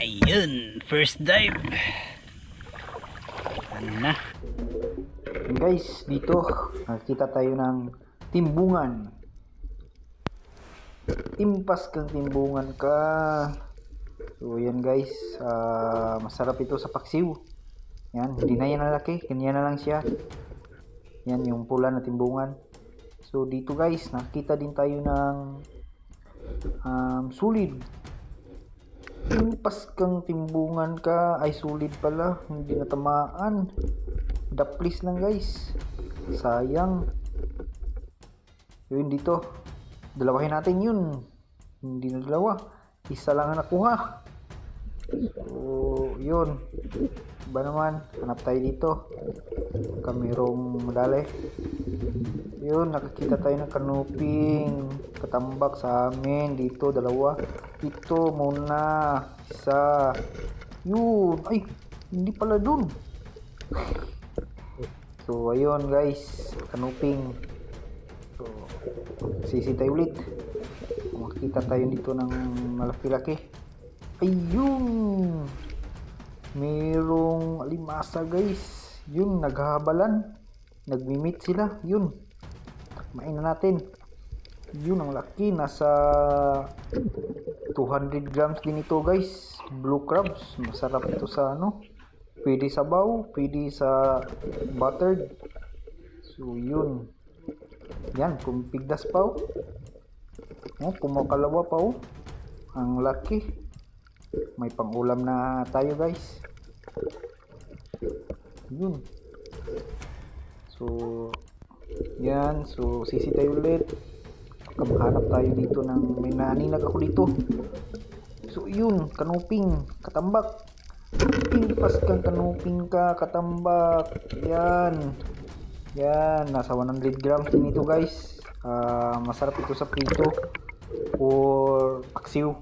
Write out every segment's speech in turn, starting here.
Ayun, first dive. Ano na? Guys, dito nakita tayo ng timbungan. Timpas kang timbungan ka. So yan guys, masarap ito sa paksiw. Yan, hindi na yan nalaki, ganyan na lang siya. Yan yung pula na timbungan. So dito guys, nakita din tayo ng sulid. Timpas kang timbungan ka, ay sulid pala, hindi natamaan. Daplis lang guys, sayang. Yun dito, dalawahin natin yun. Hindi na dalawa, isa lang ang nakuha. So yun, iba naman, hanap tayo dito. Kamerong madali. Yun, nakakita tayo ng kanuping katambak sa amin. Dito dalawa, dito muna isa. Yun, ay hindi pala dun. So ayun guys, kanuping. So sisi tayo ulit. Makita tayo dito ng malaki-laki. Ayun, merong alimasa guys. Yun, naghahabalan, nagmimit sila. Yun, takmain na natin. Yun, ang laki, nasa 200 grams din ito guys. Blue crabs, masarap ito sa ano, pwede sa baw, pwede sa buttered. So yun, yan, pumipigdas pa oh. Kumakalawa pa oh, ang laki. May pangulam na tayo guys. Yun, so yan, so sisi tayo ulit. Kamahanap tayo dito ng may naninag ako dito. So yun, kanuping katambak. Timpas kang kanuping ka katambak. Yan, yan, nasa 100 grams din ito guys. Masarap ito sa prito or paksiw.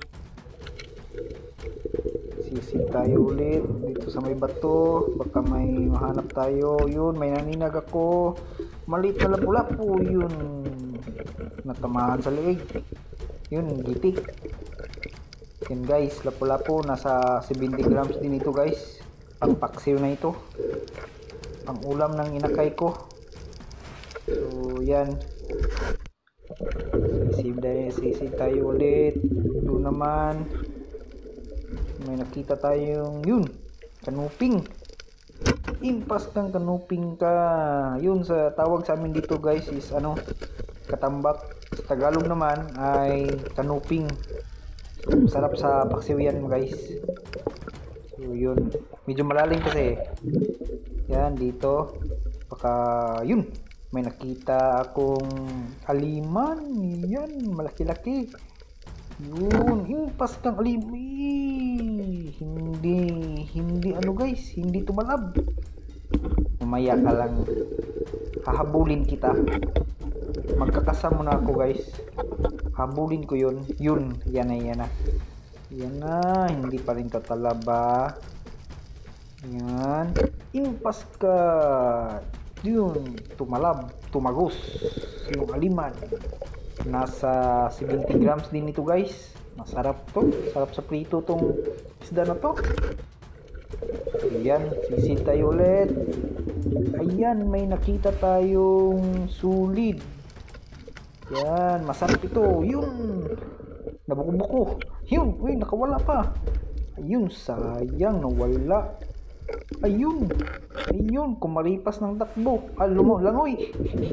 Sisi tayo ulit dito sa may bato, baka may mahanap tayo. Yun, may naninag ako, maliit na lapu-lapu. Yun, natamaan sa leeg. Yun, gitik. Yan guys, lapu-lapu, nasa 70 grams din ito guys. Pang paksiw na ito, pang ulam ng inakay ko. So yan, sisi tayo ulit. Doon naman may nakita tayong yun, kanuping. Impas kang kanuping ka. Yun, sa tawag sa amin dito guys is ano, katambak. Sa Tagalog naman ay kanuping. So, sarap sa paksiw yan guys. So yun, medyo malalim kasi. Yan dito, baka yun, may nakita akong aliman. Yan, malaki-laki. Yun, impas kang aliman. Hindi ano guys, hindi tumalab. Mamaya ka lang, hahabulin kita. Magkakasama na ako guys, habulin ko yun. Yun, yan na, hindi pa rin tatalaba. Yan, impas ka. Yun, tumalab, tumagos yung aliman. Nasa 70 grams din ito guys. Masarap to, sarap sa prito tong isda na to. Ayan, sisi tayo ulit. Ayan, may nakita tayong sulid. Yan, masarap ito. Yun, nabuko-buko. Yun, uy, nakawala pa. Ayun, sayang, nawala. Ayun, kumaripas ng takbo. Langoy.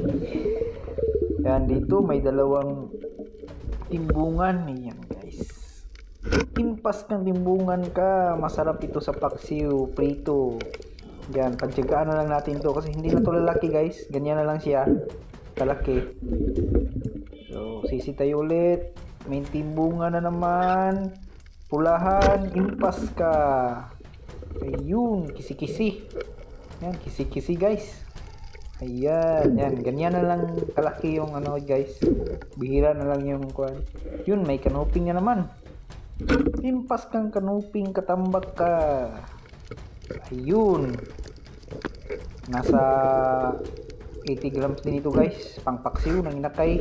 Yan, dito may dalawang timbungan. Yan guys, timpas kang timbungan ka. Masarap ito sa paksiw, prito. Yan, pagtsagaan na lang natin to kasi hindi na to lalaki guys. Ganyan na lang siya kalaki. So sisi tayo ulit. May timbungan na naman, pulahan. Impas ka. Ayun, kisi-kisi. Yan, kisi-kisi guys. Ayan, yan, ganyan na lang kalaki yung ano guys. Bihira na lang yung kuwan. Yun, may kanuping na naman. Timpas kang kanuping katambak ka. Ayun, nasa 80 grams din ito guys. Pang paksiw ng inakay.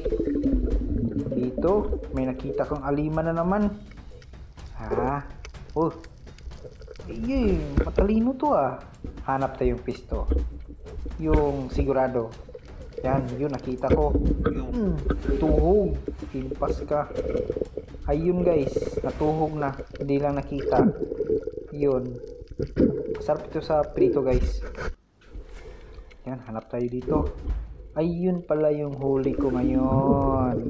Dito may nakita kong aliman na naman. Oh, matalino to ah. Hanap tayo yung pisto. Yung sigurado. Yan, yun nakita ko. Tuhog. Impas ka. Ayun guys, natuhog na. Hindi lang nakita. Yun. Masarap ito sa prito guys. Yan, hanap tayo dito. Ayun pala yung huli ko ngayon.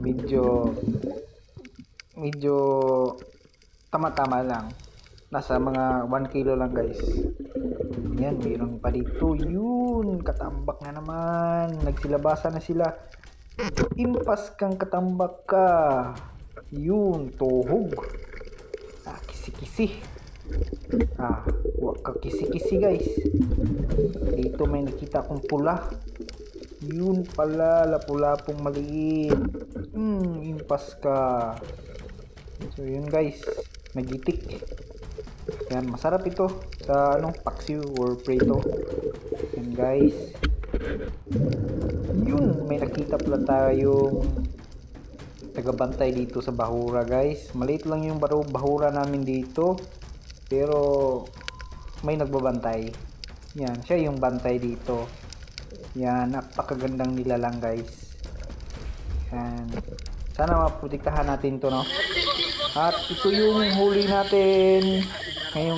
Medyo tama-tama lang. Nasa mga 1 kilo lang guys. Yan, mayroon pa dito. Yun, katambak na naman. Nagsilabasa na sila. Impas kang katambak ka. Yun, tuhog. Kisi-kisi. Wag ka kisi-kisi guys. Dito may nakita akong pula. Yun pala, lapu-lapong maliit. Impas ka. So yun guys, nagitik. Yan, masarap ito sa paksiw or prito. Yan guys. Yun, may nakita pala tayong tagabantay dito sa bahura guys. Maliit lang yung bahura namin dito, pero may nagbabantay. Yan, siya yung bantay dito. Yan, napakagandang nilalang guys. Yan, sana maprotektahan natin to, no? At ito yung huli natin ngayong